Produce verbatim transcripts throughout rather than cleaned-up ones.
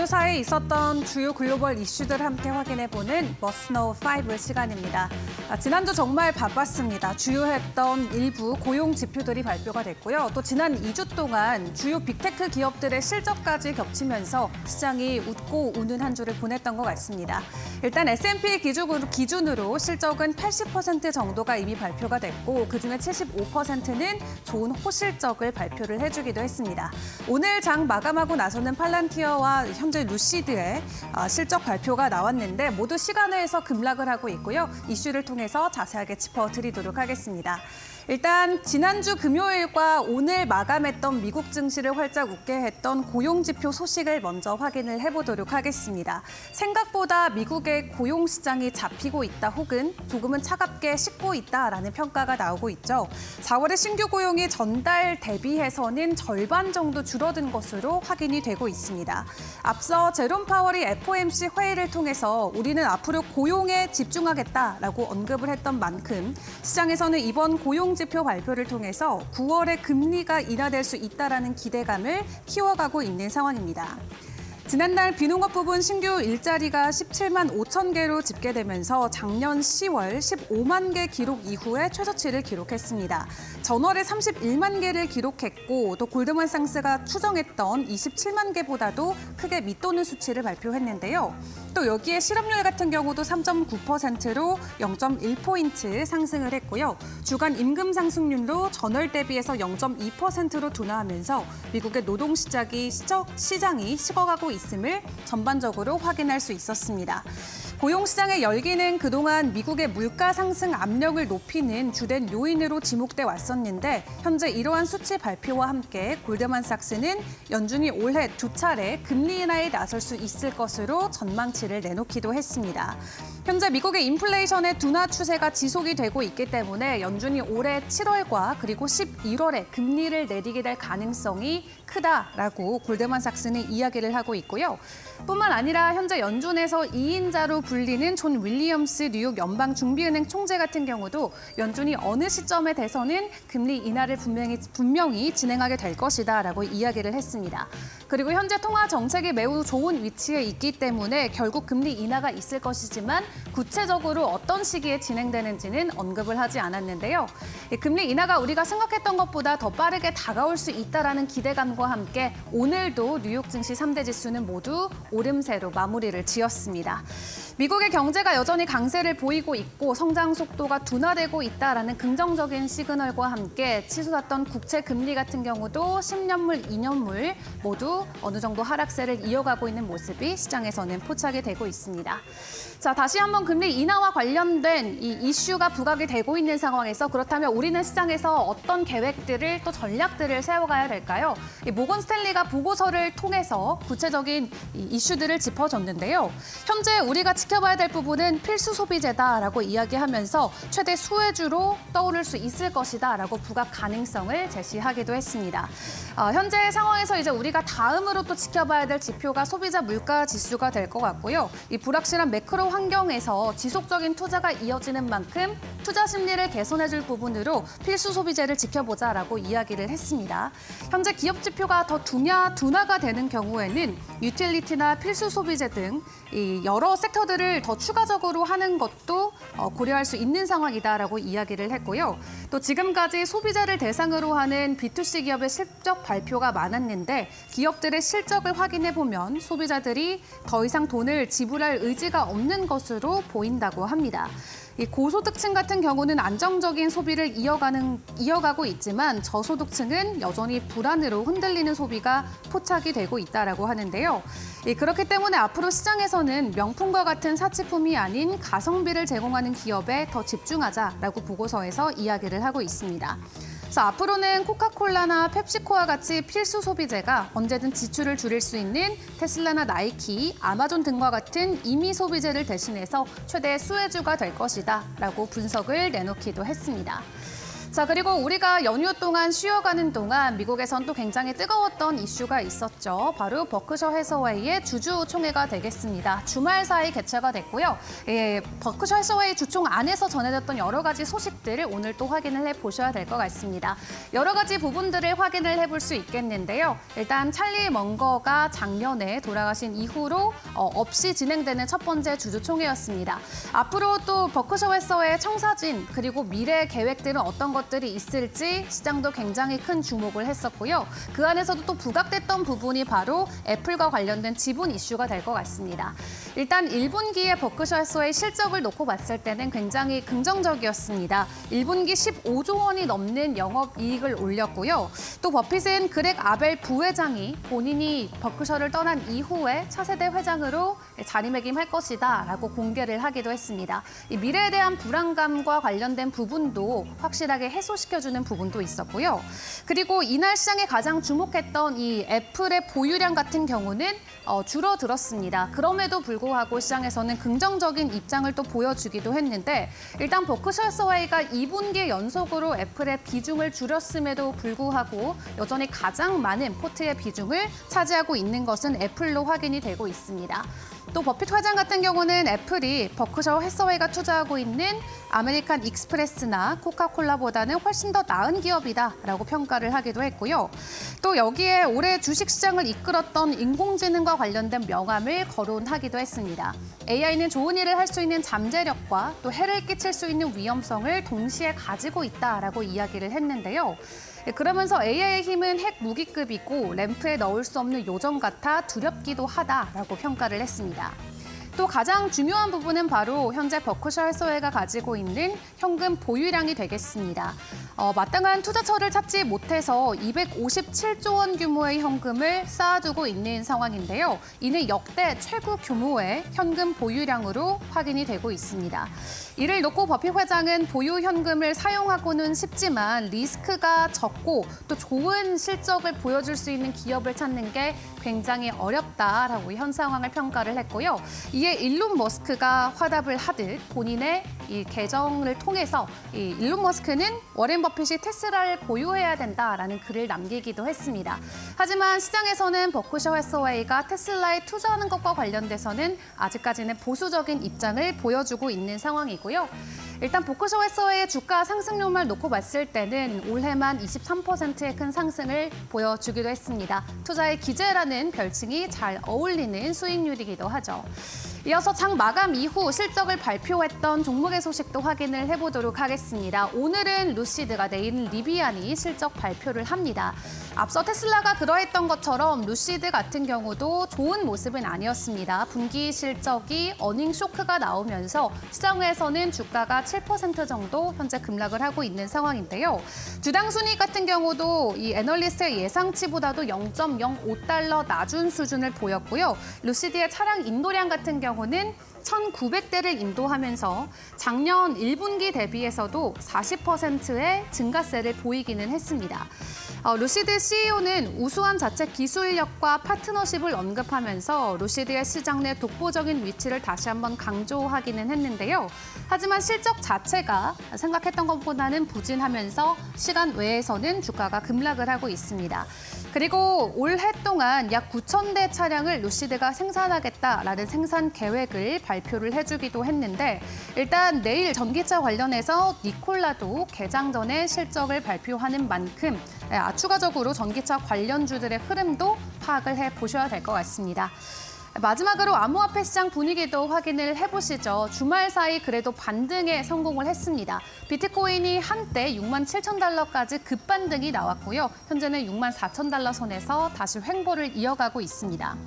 주사에 있었던 주요 글로벌 이슈들을 함께 확인해보는 머스트 노우 파이브 시간입니다. 지난주 정말 바빴습니다. 주요했던 일부 고용 지표들이 발표가 됐고요. 또 지난 이 주 동안 주요 빅테크 기업들의 실적까지 겹치면서 시장이 웃고 우는 한 주를 보냈던 것 같습니다. 일단 에스 앤 피 기준으로, 기준으로 실적은 팔십 퍼센트 정도가 이미 발표가 됐고 그중에 칠십오 퍼센트는 좋은 호실적을 발표를 해주기도 했습니다. 오늘 장 마감하고 나서는 팔란티어와 현재 루시드의 실적 발표가 나왔는데 모두 시간외에서 급락을 하고 있고요. 이슈를 통해서 자세하게 짚어드리도록 하겠습니다. 일단 지난주 금요일과 오늘 마감했던 미국 증시를 활짝 웃게 했던 고용지표 소식을 먼저 확인을 해보도록 하겠습니다. 생각보다 미국의 고용시장이 잡히고 있다 혹은 조금은 차갑게 식고 있다라는 평가가 나오고 있죠. 사월의 신규 고용이 전달 대비해서는 절반 정도 줄어든 것으로 확인이 되고 있습니다. 앞서 제롬 파월이 에프 오 엠 씨 회의를 통해서 우리는 앞으로 고용에 집중하겠다라고 언급을 했던 만큼 시장에서는 이번 고용 지표 발표를 통해서 구월에 금리가 인하될 수 있다라는 기대감을 키워가고 있는 상황입니다. 지난달 비농업 부분 신규 일자리가 십칠만 오천 개로 집계되면서 작년 시월 십오만 개 기록 이후에 최저치를 기록했습니다. 전월에 삼십일만 개를 기록했고 또 골드만상스가 추정했던 이십칠만 개보다도 크게 밑도는 수치를 발표했는데요. 또 여기에 실업률 같은 경우도 삼 점 구 퍼센트로 영 점 일 포인트 상승을 했고요. 주간 임금 상승률도 전월 대비해서 영 점 이 퍼센트로 둔화하면서 미국의 노동시장이 시장이 식어가고 있음을 전반적으로 확인할 수 있었습니다. 고용시장의 열기는 그동안 미국의 물가 상승 압력을 높이는 주된 요인으로 지목돼 왔었는데 현재 이러한 수치 발표와 함께 골드만삭스는 연준이 올해 두 차례 금리 인하에 나설 수 있을 것으로 전망치를 내놓기도 했습니다. 현재 미국의 인플레이션의 둔화 추세가 지속이 되고 있기 때문에 연준이 올해 칠월과 그리고 십일월에 금리를 내리게 될 가능성이 크다라고 골드만삭스는 이야기를 하고 있고요. 뿐만 아니라 현재 연준에서 이인자로 불리는 존 윌리엄스 뉴욕 연방준비은행 총재 같은 경우도 연준이 어느 시점에 돼서는 금리 인하를 분명히, 분명히 진행하게 될 것이다라고 이야기를 했습니다. 그리고 현재 통화 정책이 매우 좋은 위치에 있기 때문에 결국 금리 인하가 있을 것이지만 구체적으로 어떤 시기에 진행되는지는 언급을 하지 않았는데요. 금리 인하가 우리가 생각했던 것보다 더 빠르게 다가올 수 있다라는 기대감과 함께 오늘도 뉴욕 증시 삼 대 지수는 모두 오름세로 마무리를 지었습니다. 미국의 경제가 여전히 강세를 보이고 있고 성장 속도가 둔화되고 있다라는 긍정적인 시그널과 함께 치솟았던 국채 금리 같은 경우도 십 년물, 이 년물 모두 어느 정도 하락세를 이어가고 있는 모습이 시장에서는 포착이 되고 있습니다. 자, 다시 한번 금리 인하와 관련된 이 이슈가 부각이 되고 있는 상황에서 그렇다면 우리는 시장에서 어떤 계획들을 또 전략들을 세워가야 될까요? 이 모건 스탠리가 보고서를 통해서 구체적인 이 이슈들을 짚어줬는데요. 현재 우리가 지켜봐야 될 부분은 필수 소비재다라고 이야기하면서 최대 수혜주로 떠오를 수 있을 것이다라고 부각 가능성을 제시하기도 했습니다. 어, 현재 상황에서 이제 우리가 다음으로 또 지켜봐야 될 지표가 소비자 물가 지수가 될 것 같고요. 이 불확실한 매크로 환경에서 지속적인 투자가 이어지는 만큼 투자 심리를 개선해줄 부분으로 필수 소비재를 지켜보자라고 이야기를 했습니다. 현재 기업 지표가 더 둔화, 둔화가 되는 경우에는 유틸리티나 필수 소비재 등 이 여러 섹터들을 더 추가적으로 하는 것도 고려할 수 있는 상황이다라고 이야기를 했고요. 또 지금까지 소비자를 대상으로 하는 비 투 씨 기업의 실적 발표가 많았는데 기업들의 실적을 확인해보면 소비자들이 더 이상 돈을 지불할 의지가 없는 것으로 보인다고 합니다. 이 고소득층 같은 경우는 안정적인 소비를 이어가는, 이어가고 있지만 저소득층은 여전히 불안으로 흔들리는 소비가 포착이 되고 있다라고 하는데요. 이 그렇기 때문에 앞으로 시장에서는 명품과 같은 사치품이 아닌 가성비를 제공하는 기업에 더 집중하자라고 보고서에서 이야기를 하고 있습니다. 그래서 앞으로는 코카콜라나 펩시코와 같이 필수 소비재가 언제든 지출을 줄일 수 있는 테슬라나 나이키, 아마존 등과 같은 임의 소비재를 대신해서 최대 수혜주가 될 것이다라고 분석을 내놓기도 했습니다. 자, 그리고 우리가 연휴 동안 쉬어가는 동안 미국에선 또 굉장히 뜨거웠던 이슈가 있었죠. 바로 버크셔 해서웨이의 주주 총회가 되겠습니다. 주말 사이 개최가 됐고요. 예, 버크셔 해서웨이 주총 안에서 전해졌던 여러 가지 소식들을 오늘 또 확인을 해보셔야 될 것 같습니다. 여러 가지 부분들을 확인을 해볼 수 있겠는데요. 일단 찰리 먼거가 작년에 돌아가신 이후로 어, 없이 진행되는 첫 번째 주주 총회였습니다. 앞으로 또 버크셔 해서웨이의 청사진 그리고 미래 계획들은 어떤 것 들이 있을지 시장도 굉장히 큰 주목을 했었고요. 그 안에서도 또 부각됐던 부분이 바로 애플과 관련된 지분 이슈가 될 것 같습니다. 일단 일 분기에 버크셔 해서웨이 실적을 놓고 봤을 때는 굉장히 긍정적이었습니다. 일 분기 십오조 원이 넘는 영업이익을 올렸고요. 또 버핏은 그렉 아벨 부회장이 본인이 버크셔를 떠난 이후에 차세대 회장으로 자리매김할 것이다 라고 공개를 하기도 했습니다. 이 미래에 대한 불안감과 관련된 부분도 확실하게 해소시켜주는 부분도 있었고요. 그리고 이날 시장에 가장 주목했던 이 애플의 보유량 같은 경우는 어, 줄어들었습니다. 그럼에도 불구하고 시장에서는 긍정적인 입장을 또 보여주기도 했는데 일단 버크셔 해서웨이가 이 분기 연속으로 애플의 비중을 줄였음에도 불구하고 여전히 가장 많은 포트의 비중을 차지하고 있는 것은 애플로 확인이 되고 있습니다. 또 버핏 회장 같은 경우는 애플이 버크셔 해서웨이가 투자하고 있는 아메리칸 익스프레스나 코카콜라보다는 훨씬 더 나은 기업이다라고 평가를 하기도 했고요. 또 여기에 올해 주식시장을 이끌었던 인공지능과 관련된 명함을 거론하기도 했습니다. 에이아이는 좋은 일을 할 수 있는 잠재력과 또 해를 끼칠 수 있는 위험성을 동시에 가지고 있다라고 이야기를 했는데요. 그러면서 에이아이의 힘은 핵 무기급이고 램프에 넣을 수 없는 요정 같아 두렵기도 하다라고 평가를 했습니다. 또 가장 중요한 부분은 바로 현재 버크셔 해서웨이가 가지고 있는 현금 보유량이 되겠습니다. 어, 마땅한 투자처를 찾지 못해서 이백오십칠조 원 규모의 현금을 쌓아두고 있는 상황인데요. 이는 역대 최고 규모의 현금 보유량으로 확인이 되고 있습니다. 이를 놓고 버핏 회장은 보유 현금을 사용하고는 싶지만 리스크가 적고 또 좋은 실적을 보여줄 수 있는 기업을 찾는 게 굉장히 어렵다라고 현 상황을 평가를 했고요. 이에 일론 머스크가 화답을 하듯 본인의 이 계정을 통해서 이 일론 머스크는 워렌 버핏이 테슬라를 보유해야 된다라는 글을 남기기도 했습니다. 하지만 시장에서는 버크셔 해서웨이가 테슬라에 투자하는 것과 관련돼서는 아직까지는 보수적인 입장을 보여주고 있는 상황이고요. 일단 버크셔 해서웨이의 주가 상승률만 놓고 봤을 때는 올해만 이십삼 퍼센트의 큰 상승을 보여주기도 했습니다. 투자의 기재라는 별칭이 잘 어울리는 수익률이기도 하죠. 이어서 장 마감 이후 실적을 발표했던 종목의 소식도 확인을 해보도록 하겠습니다. 오늘은 루시드가, 내일은 리비안이 실적 발표를 합니다. 앞서 테슬라가 그러했던 것처럼 루시드 같은 경우도 좋은 모습은 아니었습니다. 분기 실적이 어닝 쇼크가 나오면서 시장에서는 주가가 칠 퍼센트 정도 현재 급락을 하고 있는 상황인데요. 주당 순이익 같은 경우도 이 애널리스트의 예상치보다도 영 점 영오 달러 낮은 수준을 보였고요. 루시드의 차량 인도량 같은 경우는 천구백 대를 인도하면서 작년 일 분기 대비해서도 사십 퍼센트의 증가세를 보이기는 했습니다. 어, 루시드 씨이오는 우수한 자체 기술력과 파트너십을 언급하면서 루시드의 시장 내 독보적인 위치를 다시 한번 강조하기는 했는데요. 하지만 실적 자체가 생각했던 것보다는 부진하면서 시간 외에서는 주가가 급락을 하고 있습니다. 그리고 올해 동안 약 구천 대 차량을 루시드가 생산하겠다라는 생산 계획을 발표를 해주기도 했는데 일단 내일 전기차 관련해서 니콜라도 개장 전에 실적을 발표하는 만큼 추가적으로 전기차 관련주들의 흐름도 파악을 해보셔야 될 것 같습니다. 마지막으로 암호화폐 시장 분위기도 확인을 해보시죠. 주말 사이 그래도 반등에 성공을 했습니다. 비트코인이 한때 육만 칠천 달러까지 급반등이 나왔고요. 현재는 육만 사천 달러 선에서 다시 횡보를 이어가고 있습니다.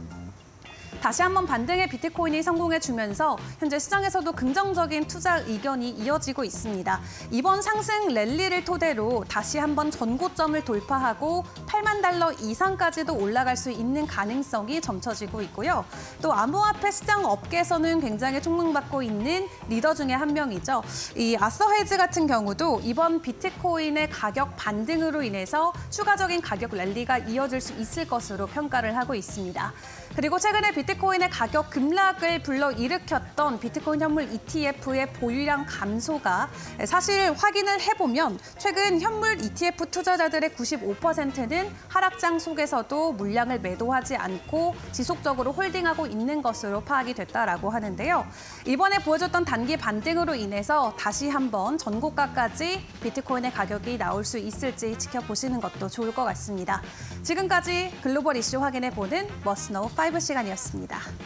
다시 한번 반등의 비트코인이 성공해주면서 현재 시장에서도 긍정적인 투자 의견이 이어지고 있습니다. 이번 상승 랠리를 토대로 다시 한번 전고점을 돌파하고 팔 팔만 달러 이상까지도 올라갈 수 있는 가능성이 점쳐지고 있고요. 또 암호화폐 시장 업계에서는 굉장히 촉망받고 있는 리더 중에 한 명이죠. 이 아서 헤즈 같은 경우도 이번 비트코인의 가격 반등으로 인해서 추가적인 가격 랠리가 이어질 수 있을 것으로 평가를 하고 있습니다. 그리고 최근에 비트코인의 가격 급락을 불러일으켰던 비트코인 현물 이티에프의 보유량 감소가 사실 확인을 해보면 최근 현물 이티에프 투자자들의 구십오 퍼센트는 하락장 속에서도 물량을 매도하지 않고 지속적으로 홀딩하고 있는 것으로 파악이 됐다라고 하는데요. 이번에 보여줬던 단기 반등으로 인해서 다시 한번 전고가까지 비트코인의 가격이 나올 수 있을지 지켜보시는 것도 좋을 것 같습니다. 지금까지 글로벌 이슈 확인해보는 머스노우 파이브 시간이었습니다.